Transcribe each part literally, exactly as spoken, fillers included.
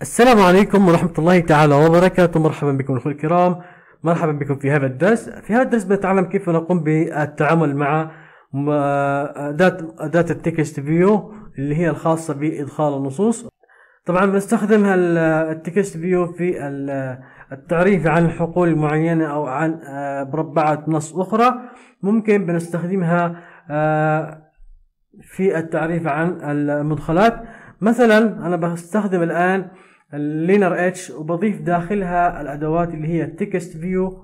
السلام عليكم ورحمة الله تعالى وبركاته. مرحبا بكم أخوة الكرام، مرحبا بكم في هذا الدرس. في هذا الدرس بنتعلم كيف نقوم بالتعامل مع أداة أداة التكست فيو اللي هي الخاصة بإدخال النصوص. طبعا بنستخدم التكست فيو في التعريف عن حقول معينة أو عن مربعات نص أخرى. ممكن بنستخدمها في التعريف عن المدخلات. مثلا أنا بستخدم الآن اللينر اتش وبضيف داخلها الأدوات اللي هي التكست فيو،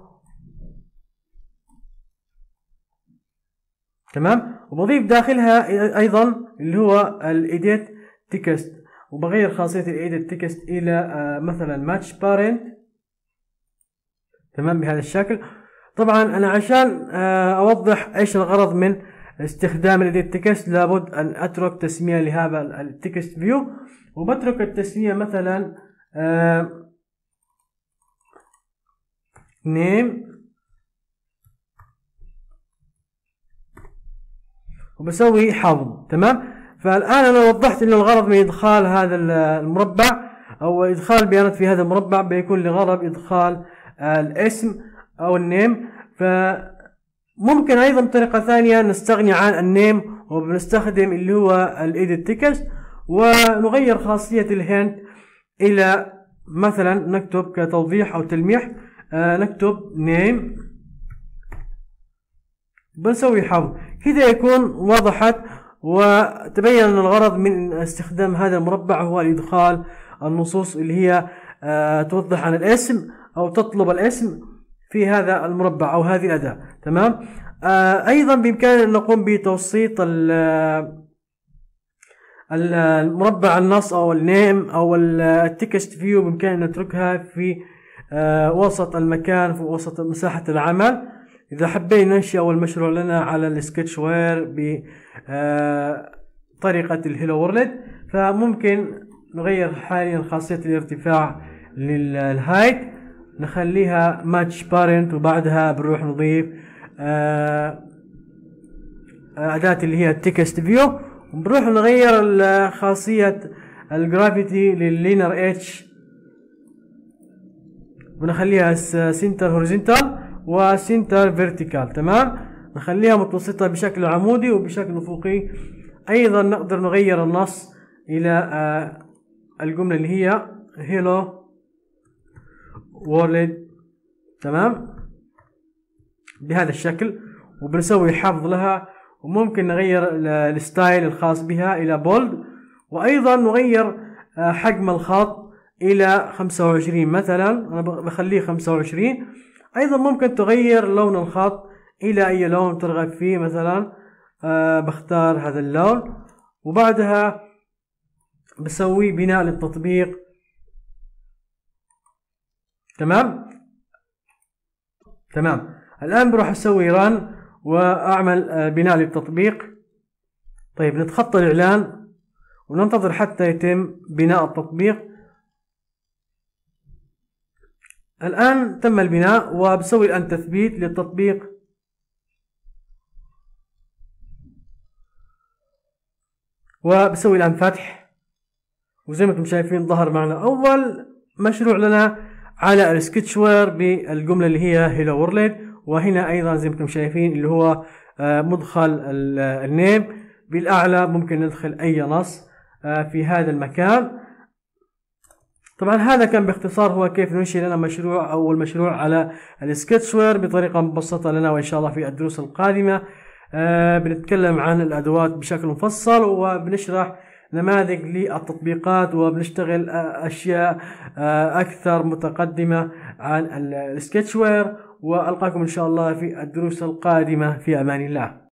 تمام، وبضيف داخلها أيضا اللي هو الإيديت تكست، وبغير خاصية الإيديت تكست إلى مثلا ماتش بارنت، تمام، بهذا الشكل. طبعا أنا عشان أوضح إيش الغرض من استخدام الإيديت تكست لابد أن أترك تسمية لهذا التكست فيو، وبترك التسمية مثلا نيم، وبسوي حفظ، تمام. فالآن أنا وضحت أن الغرض من إدخال هذا المربع أو إدخال بيانات في هذا المربع بيكون لغرض إدخال الاسم أو النيم. فممكن أيضا طريقة ثانية نستغني عن النيم وبنستخدم اللي هو الإيديت تكست، ونغير خاصية الهنت إلى مثلا نكتب كتوضيح أو تلميح آه نكتب نيم، بنسوي حفظ كده يكون وضحت وتبين أن الغرض من استخدام هذا المربع هو إدخال النصوص اللي هي آه توضح عن الاسم أو تطلب الاسم في هذا المربع أو هذه الأداة، تمام. آه أيضا بإمكاننا أن نقوم بتوسيط المربع النص أو النيم أو التكست فيو، بإمكاننا أن نتركها في آه وسط المكان، في وسط مساحة العمل. إذا حبينا ننشئ أول مشروع لنا على السكتش وير بطريقة الهيلو وورلد، فممكن نغير حاليا خاصية الارتفاع للهايت، نخليها ماتش بارنت، وبعدها بنروح نضيف آه أداة اللي هي التكست فيو، وبنروح نغير خاصية الجرافيتي لللينر اتش، بنخليها سنتر هوريزونتال وسنتر فيرتيكال، تمام. نخليها متوسطة بشكل عمودي وبشكل افقي. ايضا نقدر نغير النص الى آه الجملة اللي هي هيلو وورلد، تمام، بهذا الشكل، وبنسوي حفظ لها. وممكن نغير الستايل الخاص بها الى بولد، وايضا نغير آه حجم الخط الى خمسة وعشرين مثلا، انا بخليه خمسة وعشرين. ايضا ممكن تغير لون الخط الى اي لون ترغب فيه، مثلا آه بختار هذا اللون، وبعدها بسوي بناء للتطبيق، تمام تمام. الان بروح اسوي ران واعمل آه بناء للتطبيق. طيب نتخطى الاعلان وننتظر حتى يتم بناء التطبيق. الآن تم البناء، وبسوي الآن تثبيت للتطبيق، وبسوي الآن فتح، وزي ما انتم شايفين ظهر معنا أول مشروع لنا على السكتش وير بالجملة اللي هي هيلو وورلد. وهنا أيضا زي ما انتم شايفين اللي هو مدخل النيم بالأعلى، ممكن ندخل أي نص في هذا المكان. طبعا هذا كان باختصار هو كيف ننشئ لنا مشروع أول مشروع على السكتش وير بطريقة مبسطة لنا. وإن شاء الله في الدروس القادمة آه بنتكلم عن الأدوات بشكل مفصل، وبنشرح نماذج للتطبيقات، وبنشتغل آه أشياء آه أكثر متقدمة عن السكتش وير. وألقاكم إن شاء الله في الدروس القادمة، في أمان الله.